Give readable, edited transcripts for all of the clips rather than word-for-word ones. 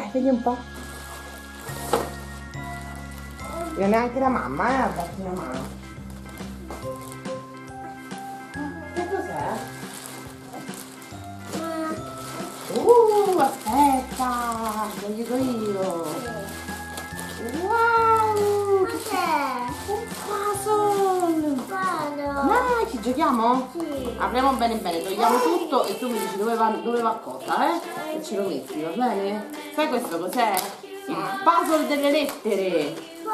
vedi un po'. Viene anche la mamma, a darti una mano. Che cos'è? Aspetta, lo dico io. Wow! Cos'è? Un puzzle! Dai, ci giochiamo? Sì. Apriamo bene bene, togliamo tutto e tu mi dici dove va cosa, E ce lo metti, va bene? Sai questo cos'è? Il puzzle delle lettere!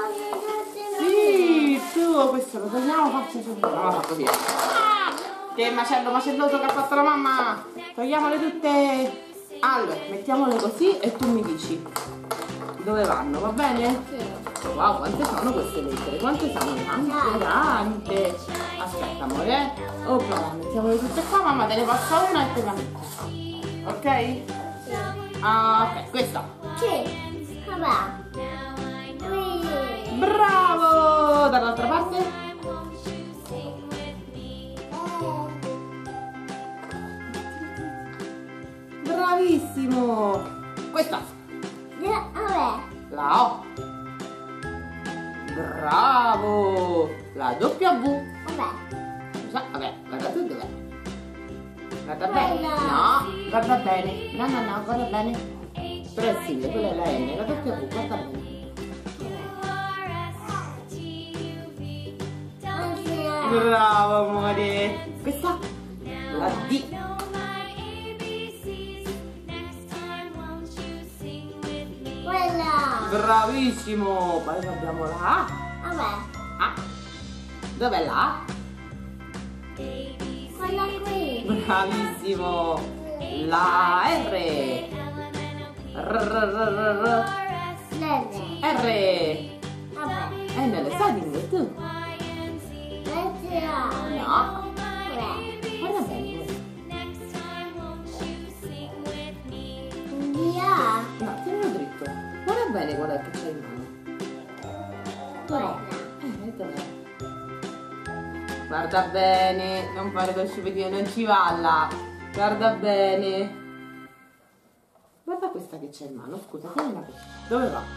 Sì, tu questo lo togliamo, faccio subito. No, fatto via. Che macelloso che ha fatto la mamma! Togliamole tutte! Allora, mettiamole così e tu mi dici dove vanno, va bene? Sì. Wow, quante sono queste lettere? Quante sono? Tante! Aspetta, amore. Opla, mettiamole tutte qua, mamma te ne passa una e te la metto. Ok? Sì. Ah, ok, questa. Sì. Vabbè. Bravo! Dall'altra parte? Bravissimo! Questa. Vabbè. La O. Bravo! La W. Vabbè. Scusa, vabbè, guarda tu dov'è? Guarda bene. Quella. No, guarda bene. No, guarda bene. Però è simile, quella è la N, la W, guarda bene. Bravo amore. Questa? La D. Quella. Bravissimo. Poi abbiamo la A. Vabbè. A. Dov'è la A? Quella qui. Bravissimo. La R. R. L'N. R. Vabbè. Non le sai dire tu? Lettera. No. Vabbè. Guarda bene. Via. No, tienilo dritto. Guarda bene qual è che c'è in mano. Quella. Dov'è? Guarda bene, non fare lo scippettino, non ci va là. Guarda bene. Guarda questa che c'è in mano, scusa, tienila qui. Dove va?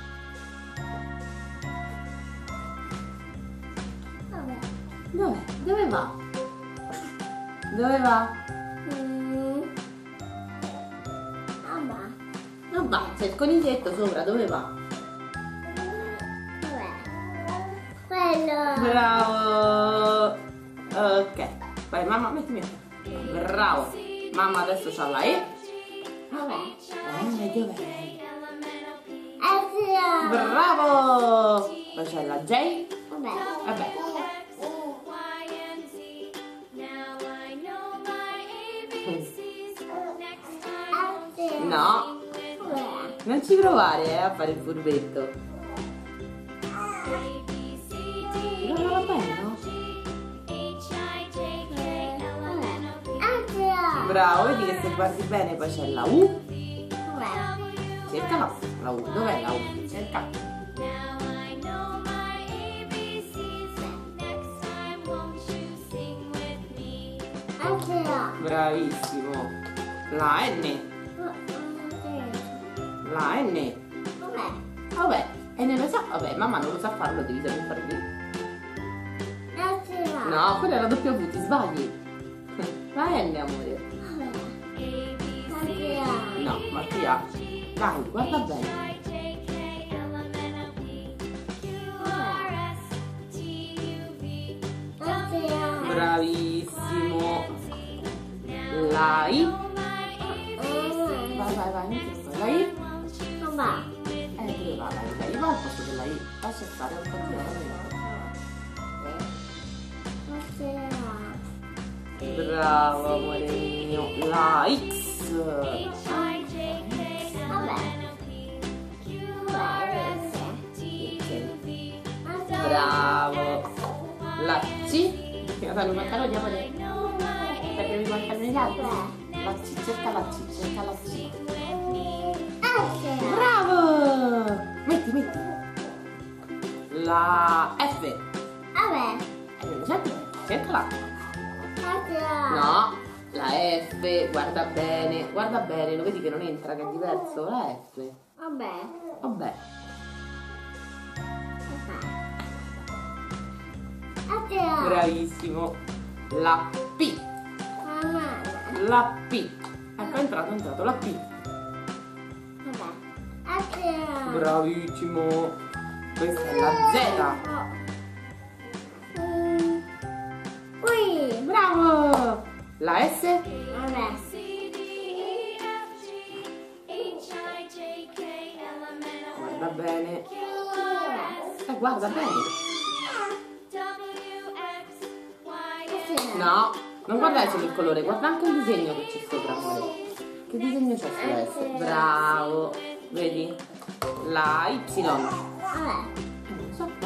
Vabbè. Dov'è? Dove va? Dove va? Vabbè. Non va, c'è il coniglietto sopra, dove va? Vabbè. Quello. Bravo! Ok, vai mamma, mettimi. Bravo! Mamma adesso c'ha la E. Vabbè. Dov'è? Lettera. Bravo! Poi c'è la J. Vabbè. Vabbè. Lettera. No, Vabbè. non ci provare a fare il furbetto. Guardala bene, no? Lettera. Bravo, vedi che se guardi bene poi c'è la U. Vabbè. Cercala la U, dov'è la U? Cerca. Lettera. Bravissimo. La N. La N. Vabbè. Vabbè, e non lo sa. Vabbè, mamma non lo sa farlo, devi saper fare tu. Lettera. No, quella è la W, ti sbagli. La N, amore. Lettera. No, Mattia. Dai, guarda bene. Lettera. Bravissimo. La I. Vai, metti qua. La I. Vabbè. Dove va la I? La I va al posto della I. Lascia stare un po' di Lettera. Bravo, amore mio. La X. Bravo. La C. Mi fanno i pantaloni, amore. Perché mi mancano gli altri. La C, cerca la C, cerca la C. Bravo! Metti. La F. Cercala. No, la F, guarda bene, lo vedi che non entra, che è diverso, la F. Vabbè. Vabbè. Attira. Bravissimo. La P. Mamma. La P. Ecco, è entrato la P. Vabbè. Attira. Bravissimo. Questa è la Z. Qui. Bravo. La S. Vabbè. Guarda bene. Guarda bene. No, non guardare solo il colore, guarda anche il disegno che c'è sopra. Amore. Che disegno c'è sulla S? Bravo. Vedi? La Y. Vabbè. Sotto.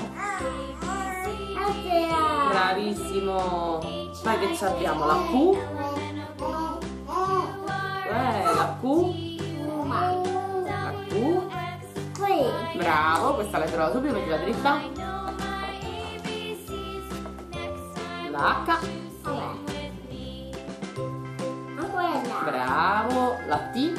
Attira. Bravissimo. Poi che ci abbiamo? La Q. La Q. La Q. Qui. Bravo, questa lettera subito, metti la dritta. La H. Vabbè. Ma quella. Bravo. La T.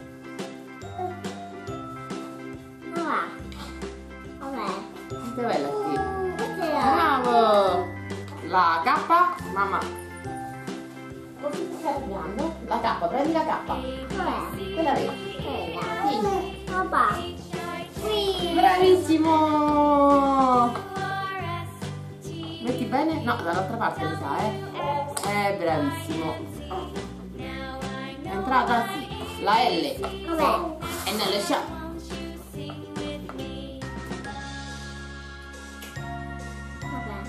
Vabbè. Vabbè. Che bella T. Attira. Bravo. La K. Mamma. Come ti stai arrabbiando? La K, prendi la K. Vabbè. Quella lì. Quella. Papà. Qui. Bravissimo. Metti bene? No, dall'altra parte mi sa, bravissimo. È entrata sì. La L. Vabbè. E nelle scià. Vabbè.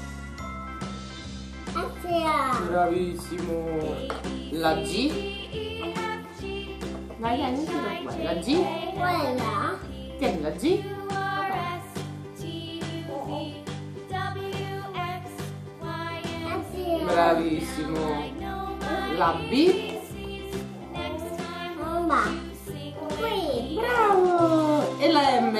Attira. Bravissimo. La G. Dai, non ti preoccupare. La G. Quella. Tieni la G. Attira. Bravissimo. La B. Mamma. Qui. Bravo. E la M.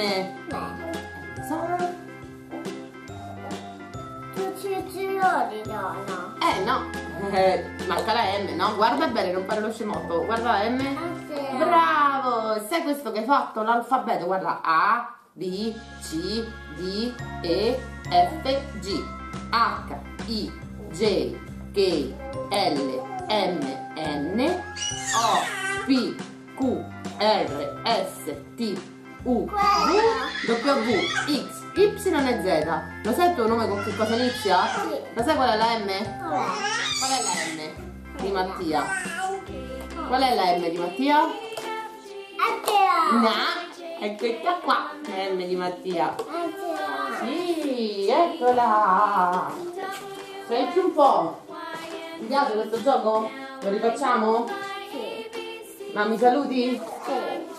Tutti loro no. No. Manca la M, no? Guarda bene, non fare lo scemotto. Guarda la M. Attira. Bravo. Sai questo che hai fatto? L'alfabeto. Guarda. A, B, C, D, E, F, G. H, I, J, K, L, M, N, O, P, Q, R, S, T, U, V, W, X, Y e Z. Lo sai il tuo nome con che cosa inizia? Sì. Lo sai qual è la M? Vabbè. Qual è la M di Mattia? Qual è la M di Mattia? Attira. No, è questa qua, la M di Mattia. Attira. Sì, eccola. Senti un po'. Ti piace questo gioco? Lo rifacciamo? Sì. Ma mi saluti? Sì.